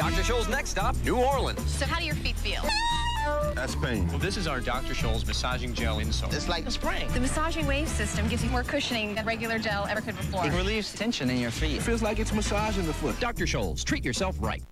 Dr. Scholl's next stop, New Orleans. So how do your feet feel? That's pain. Well, this is our Dr. Scholl's massaging gel insole. It's like a spring. The massaging wave system gives you more cushioning than regular gel ever could before. It relieves tension in your feet. It feels like it's massaging the foot. Dr. Scholl's, treat yourself right.